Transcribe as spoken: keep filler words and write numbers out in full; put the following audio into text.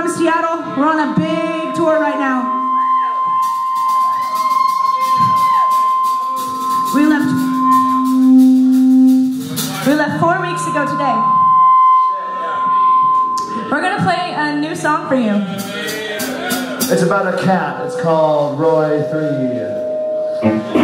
from Seattle. We're on a big tour right now. We left, we left four weeks ago today. We're gonna play a new song for you. It's about a cat. It's called Roy three.